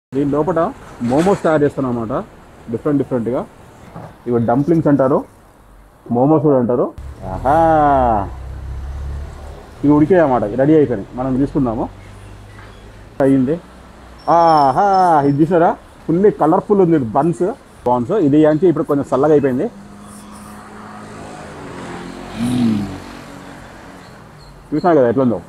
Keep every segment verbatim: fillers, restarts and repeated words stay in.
దీని లోపల మోమోస్ తయారు చేస్తాను అన్నమాట. డిఫరెంట్ డిఫరెంట్గా ఇవి డంప్లింగ్స్ అంటారు, మోమోస్ కూడా అంటారు. ఆహా, ఇవి ఉడికాయి అన్నమాట, రెడీ అయిపోయినాయి. మనం తీసుకుందాము. అయ్యింది. ఆహా, ఇది చూసారా, ఫుల్ కలర్ఫుల్ ఉంది బన్స్ బాన్స్. ఇది అంటే ఇప్పుడు కొంచెం చల్లగా అయిపోయింది. చూసినా కదా ఎట్లుందో.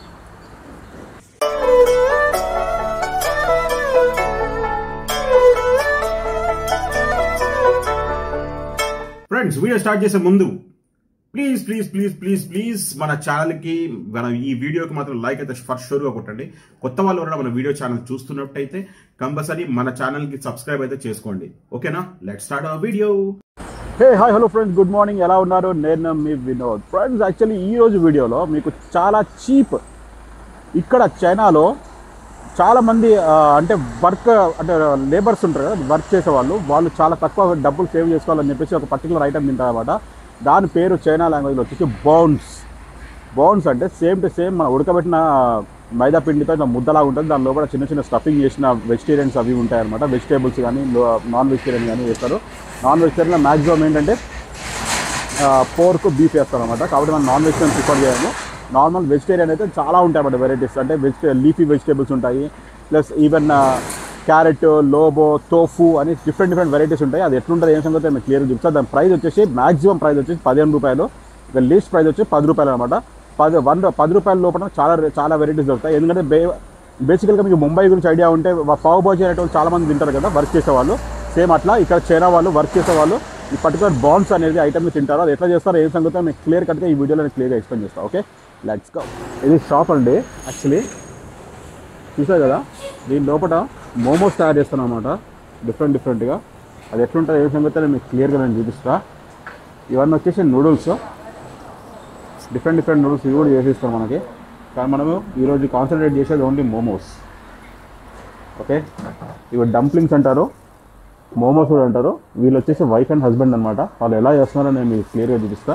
ఫ్రెండ్స్, వీడియో స్టార్ట్ చేసే ముందు please please please please please మన ఛానల్కి, మన ఈ వీడియోకి మాత్రం లైక్ అయితే ఫస్ట్ షూర్గా కొట్టండి. కొత్త వాళ్ళు కూడా మన వీడియో ఛానల్ చూస్తున్నట్టయితే కంపల్సరీ మన ఛానల్కి సబ్స్క్రైబ్ అయితే చేసుకోండి. ఓకేనా? Let's start our video. Hey hi hello friends, good morning. ఎలా ఉన్నారు? నేను మీ వినోద్. ఫ్రెండ్స్, యాక్చువల్లీ ఈరోజు వీడియోలో మీకు చాలా చీప్, ఇక్కడ చైనాలో చాలామంది అంటే వర్క్ అంటే లేబర్స్ ఉంటారు కదా, వర్క్ చేసేవాళ్ళు, వాళ్ళు చాలా తక్కువ డబ్బులు సేవ్ చేసుకోవాలని చెప్పేసి ఒక పర్టికులర్ ఐటమ్ తింటారు అనమాట. దాని పేరు చైనా లాంగ్వేజ్లో వచ్చేసి బౌన్స్. బౌన్స్ అంటే సేమ్ టు సేమ్ మన ఉడకబెట్టిన మైదా పిండితో ఇట్లా ముద్దలాగా ఉంటుంది. దాని లోపల చిన్న చిన్న స్టఫింగ్ చేసిన వెజిటేరియన్స్ అవి ఉంటాయన్నమాట. వెజిటేబుల్స్ కానీ నాన్ వెజిటేరియన్ కానీ వేస్తారు. నాన్ వెజిటేరియన్లో మ్యాక్సిమం ఏంటంటే పోర్క్, బీఫ్ వేస్తారు అనమాట. కాబట్టి మనం నాన్ వెజిటేరియన్ ప్రిఫర్ చేయము. నార్మల్ వెజిటేరియన్ అయితే చాలా ఉంటాయి అన్నమాట వెరైటీస్. అంటే వెజిటే లీఫీ వెజిటేబుల్స్ ఉంటాయి, ప్లస్ ఈవెన్ క్యారెట్, లోబో, తోఫు అని డిఫరెంట్ డిఫరెంట్ వెరైటీస్ ఉంటాయి. అది ఎట్లుంటుంది ఏం సంగతి నేను క్లియర్గా చెప్తాను. దాని ప్రైస్ వచ్చేసి మ్యాక్సిమం ప్రైస్ వచ్చేసి పదిహేను రూపాయలు, ఇక లీస్ట్ ప్రైస్ వచ్చి పది రూపాయలు అనమాట. పది వన్ పది రూపాయల లోపల చాలా చాలా వెరైటీస్ దొరుకుతాయి. ఎందుకంటే బే బేసికల్గా మీకు ముంబై గురించి ఐడియా ఉంటే పావ్ బాజీ అనేటువంటి చాలా మంది తింటారు కదా వర్క్ చేసేవాళ్ళు. సేమ్ అట్లా ఇక్కడ చైనా వాళ్ళు వర్క్ చేసేవాళ్ళు ఈ పర్టికులర్ బాన్స్ అనేది ఐటమ్ని తింటారు. అది ఎట్లా చేస్తారో ఏం సంగతి మీకు క్లియర్ కట్గా ఈ వీడియోలో నేను క్లియర్గా ఎక్స్ప్లెయిన్ చేస్తాను. Okay, let's go. ఇది షాప్ అండి. యాక్చువల్లీ చూసారు కదా, దీని లోపల మోమోస్ తయారు చేస్తాను అనమాట, డిఫరెంట్ డిఫరెంట్గా. అది ఎట్లుంటుంది ఏ సంగతి నేను మీకు క్లియర్గా నేను చూపిస్తా. ఇవన్నీ వచ్చేసి నూడిల్స్, డిఫరెంట్ డిఫరెంట్ నూడిల్స్ ఇవి కూడా చేసిస్తాం మనకి. కానీ మనము ఈరోజు కాన్సన్ట్రేట్ చేసేది ఓన్లీ మోమోస్. ఓకే, ఇవి డంప్లింగ్స్ అంటారు, మోమోస్ కూడా అంటారు. వీళ్ళు వచ్చేసి వైఫ్ అండ్ హస్బెండ్ అనమాట. వాళ్ళు ఎలా చేస్తున్నారో నేను మీకు క్లియర్గా చూపిస్తా.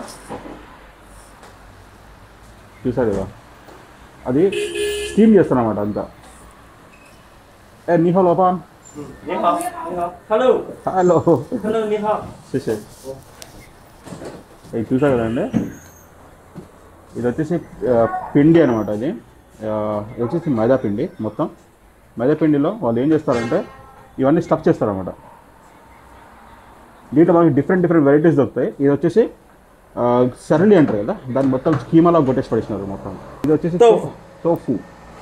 చూసారు కదా, అది స్టీమ్ చేస్తారన్నమాట అంతా. ఏ నీహో లోపాన్, హలో హలో చూసే ఇది చూసారు కదండి. ఇది వచ్చేసి పిండి అనమాట. ఇది ఇది వచ్చేసి మైదా పిండి. మొత్తం మైదా పిండిలో వాళ్ళు ఏం చేస్తారంటే ఇవన్నీ స్టఫ్ చేస్తారన్నమాట. దీంట్లో మనకి డిఫరెంట్ డిఫరెంట్ వెరైటీస్ దొరుకుతాయి. ఇది వచ్చేసి సరళి అంటారు కదా, దాన్ని మొత్తం స్కీమాలా కొట్టేసి పడిస్తున్నారు మొత్తం. ఇది వచ్చేసి టోఫు.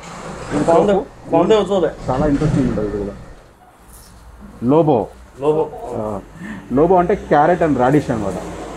చాలా ఇంట్రెస్టింగ్ ఉంటుంది ఇది కూడా. లోబో లోబో అంటే క్యారెట్ అండ్ రాడిష్ అనమాట.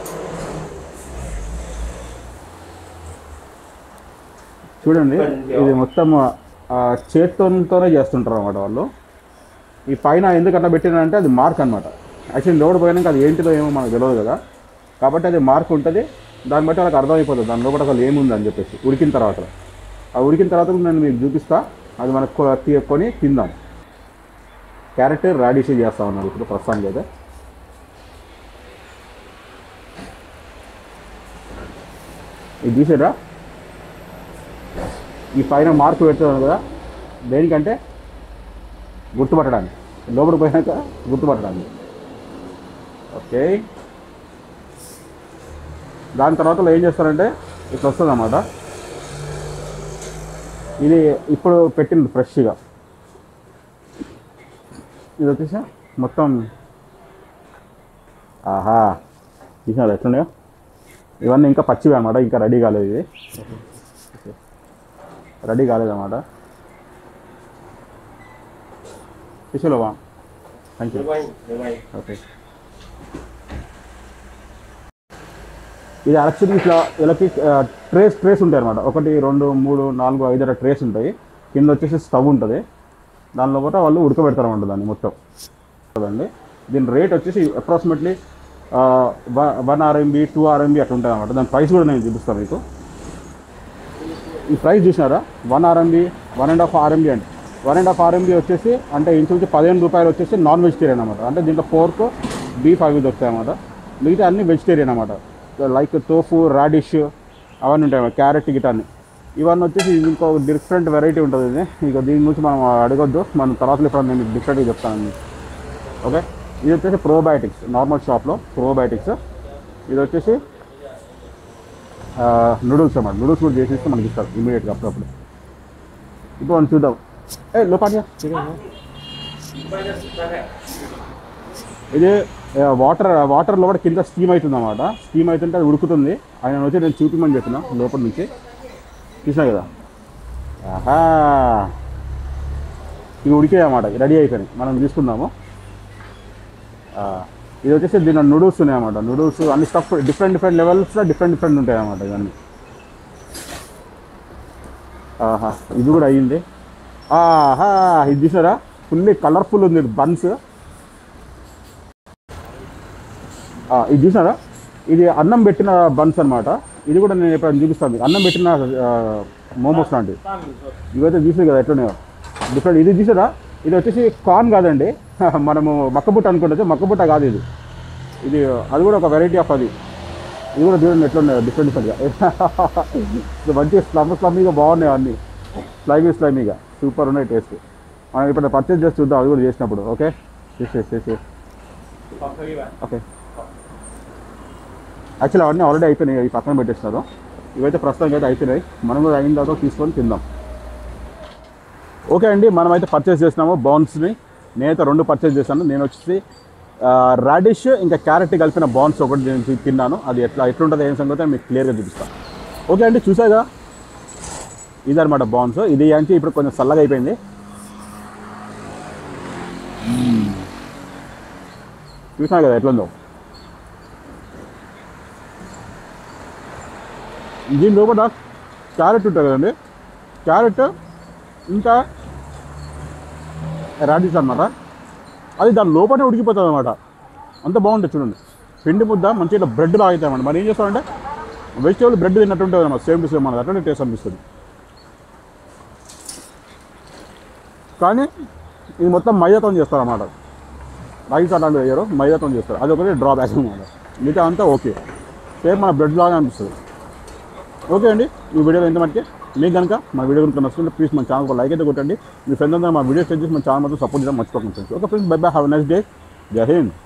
చూడండి, ఇది మొత్తం చేత్తోనే చేస్తుంటారు అనమాట వాళ్ళు. ఈ పైన ఎందుకన్నా పెట్టినంటే అది మార్క్ అనమాట. యాక్చువల్లీ లోడ్ పోయినాక అది ఏంటిదో ఏమో మనకు తెలియదు కదా, కాబట్టి అది మార్క్ ఉంటుంది. దాన్ని బట్టి వాళ్ళకి అర్థమైపోతుంది దాని లోపల అసలు ఏముంది అని చెప్పేసి. ఉడికిన తర్వాత ఆ ఉడికిన తర్వాత నేను మీకు చూపిస్తా. అది మనకు కొని తిందాం. క్యారెట్ రాడిష్ చేస్తా ఉన్నారు ఇప్పుడు ప్రస్తుతానికి అయితే. ఇది చూసారా, ఈ పైన మార్క్ పెడుతున్నాను కదా, దేనికంటే గుర్తుపట్టడానికి, లోపలికి పోయినాక గుర్తుపట్టడానికి. ఓకే, దాని తర్వాత ఏం చేస్తారంటే ఇట్లా వస్తుంది అన్నమాట. ఇది ఇప్పుడు పెట్టింది ఫ్రెష్గా. ఇది వచ్చేసి మొత్తం ఆహా చూసినా ఎట్లున్నాయో. ఇవన్నీ ఇంకా పచ్చివి అనమాట, ఇంకా రెడీ కాలేదు. ఇది రెడీ కాలేదన్నమాట. చూసేలోవా, థ్యాంక్ యూ. ఓకే, ఇది యాక్చువల్లీ ఇట్లా వీళ్ళకి ట్రేస్ ట్రేస్ ఉంటాయి అనమాట. ఒకటి, రెండు, మూడు, నాలుగు, ఐదు అలా ట్రేస్ ఉంటాయి. కింద వచ్చేసి స్టవ్ ఉంటుంది, దానిలో కూడా వాళ్ళు ఉడకబెడతారు అనమాట దాన్ని మొత్తం కదండి. దీని రేట్ వచ్చేసి approximately one RMB two RMB అట్లా ఉంటాయి అనమాట. దాని ప్రైస్ కూడా నేను చూపిస్తాను మీకు. ఈ ప్రైస్ చూసినారా, one RMB one and half RMB అంటే వన్ అండ్ హాఫ్ ఆర్ఎంబి వచ్చేసి అంటే ఇంచుమించు పదిహేను రూపాయలు వచ్చేసి నాన్ వెజిటేరియన్ అనమాట. అంటే దీంట్లో పోర్క్, బీఫ్ అవి దొరుకుతాయి అన్నమాట. మిగతా అన్ని వెజిటేరియన్ అనమాట. లైక్ తోఫు, రాడిష్ అవన్నీ ఉంటాయి, క్యారెట్ గిటాన్ని. ఇవన్నీ వచ్చేసి ఇంకో డిఫరెంట్ వెరైటీ ఉంటుంది ఇది. ఇక దీని గురించి మనం అడగొద్దు, మనం తర్వాత ఇప్పుడు నేను డిఫరెంట్గా చెప్తాను. ఓకే, ఇది వచ్చేసి ప్రోబయాటిక్స్, నార్మల్ షాప్లో ప్రోబయాటిక్స్. ఇది వచ్చేసి నూడిల్స్ అన్నమాట. నూడిల్స్ కూడా చేసేస్తే మనకి ఇస్తారు ఇమీడియట్గా అప్పుడప్పుడు. ఇప్పుడు మనం చూద్దాం. ఏ లోపాటిగా ఇది వాటర్ వాటర్లో కూడా కింద స్టీమ్ అవుతుంది అన్నమాట. స్టీమ్ అవుతుంటే అది ఉడుకుతుంది. ఆయన వచ్చి నేను చూపించమని చెప్పిన లోపల నుంచి, చూసినా కదా. ఆహా, ఇవి ఉడికాయి అన్నమాట, రెడీ అయిపోయినాయి. మనం తీసుకుందాము. ఇది వచ్చేసి దీని నూడిల్స్ ఉన్నాయి అన్నమాట. నూడిల్స్ అన్ని స్టఫ్ డిఫరెంట్ డిఫరెంట్ లెవెల్స్లో డిఫరెంట్ డిఫరెంట్ ఉంటాయి అన్నమాట ఇవన్నీ. ఆహా, ఇది కూడా అయ్యింది. ఆహా, ఇది చూసారా, ఫుల్లీ కలర్ఫుల్ ఉంది బన్స్. ఇది చూసారా, ఇది అన్నం పెట్టిన బన్స్ అనమాట. ఇది కూడా నేను ఎప్పుడైనా చూపిస్తాను మీకు. అన్నం పెట్టిన మోమోస్ లాంటివి ఇవైతే చూసారు కదా ఎట్లున్నాయో డిఫరెంట్. ఇది చూసారా, ఇది వచ్చేసి కార్న్ కాదండి, మనము మక్కబుట్ట అనుకుంటే మక్కబుట్ట కాదు ఇది. ఇది అది కూడా ఒక వెరైటీ ఆఫ్ అది. ఇది కూడా చూడండి ఎట్లున్నాయో డిఫరెంట్ డిఫరెంట్గా. మంచిగా స్లమ్ స్లమ్మీగా బాగున్నాయి అన్నీ, స్లైమీ స్లైమీగా సూపర్ ఉన్నాయి టేస్ట్. మనం ఇప్పుడు పర్చేజ్ చేసి చూద్దాం అది కూడా చేసినప్పుడు. ఓకే, చేసి చేసి ఓకే. యాక్చువల్లీ అవన్నీ ఆల్రెడీ అయిపోయినాయి, ఈ పక్కన పెట్టేస్తారు. ఇవైతే ప్రస్తుతానికి అయితే అయిపోయినాయి. మనం కూడా అయిన తర్వాత తీసుకొని తిందాం. ఓకే అండి, మనమైతే పర్చేస్ చేసినాము బాన్స్ని. నేనైతే రెండు పర్చేస్ చేశాను. నేను వచ్చేసి రాడిష్ ఇంకా క్యారెట్ కలిపిన బాన్స్ ఒకటి నేను తిన్నాను. అది ఎట్లా ఎట్లుంటుంది ఏం సంగతి మీకు క్లియర్గా చూపిస్తాను. ఓకే అండి, చూసాగా ఇదనమాట బాన్స్. ఇది అంటే ఇప్పుడు కొంచెం చల్లగా అయిపోయింది. చూసినా కదా ఎట్లుందో. దీని లోపల క్యారెట్ ఉంటుంది కదండి, క్యారెట్ ఇంకా రాడిష్ అనమాట. అది దాని లోపలనే ఉడికిపోతుంది అనమాట. అంత బాగుంటుంది చూడండి. పిండి ముద్ద మంచిగా ఇట్లా బ్రెడ్ లాగా అవుతాయి అన్నమాట. మరి ఏం చేస్తామంటే వెజిటేబుల్ బ్రెడ్ తిన్నట్టు ఉంటుంది అన్నమాట, సేమ్ టు సేమ్ మనది అట్లనే టేస్ట్ అనిపిస్తుంది. కానీ ఇది మొత్తం మైదాతో చేస్తారు అన్నమాట. రైస్ అలాంటివి వేయరు, మైదాతో చేస్తారు. అది ఒకటి డ్రాబ్యాక్ అనమాట. మిగతా అంతా ఓకే, సేమ్ మన బ్రెడ్ లాగా అనిపిస్తుంది. ఓకే అండి, ఈ వీడియోలో ఎంత మటుకే మీకు కనుక మా వీడియో కనుక నచ్చుకుంటే ప్లీజ్ మన ఛానల్ లైక్ అయితే కొట్టండి. మీ ఫ్రెండ్స్ అందరూ మా వీడియో షేర్ చేసి మన ఛానల్ మాత్రం సపోర్ట్ చేయడం మర్చిపోకండి friends. Okay friends, bye bye, have a nice day. జై హింద్.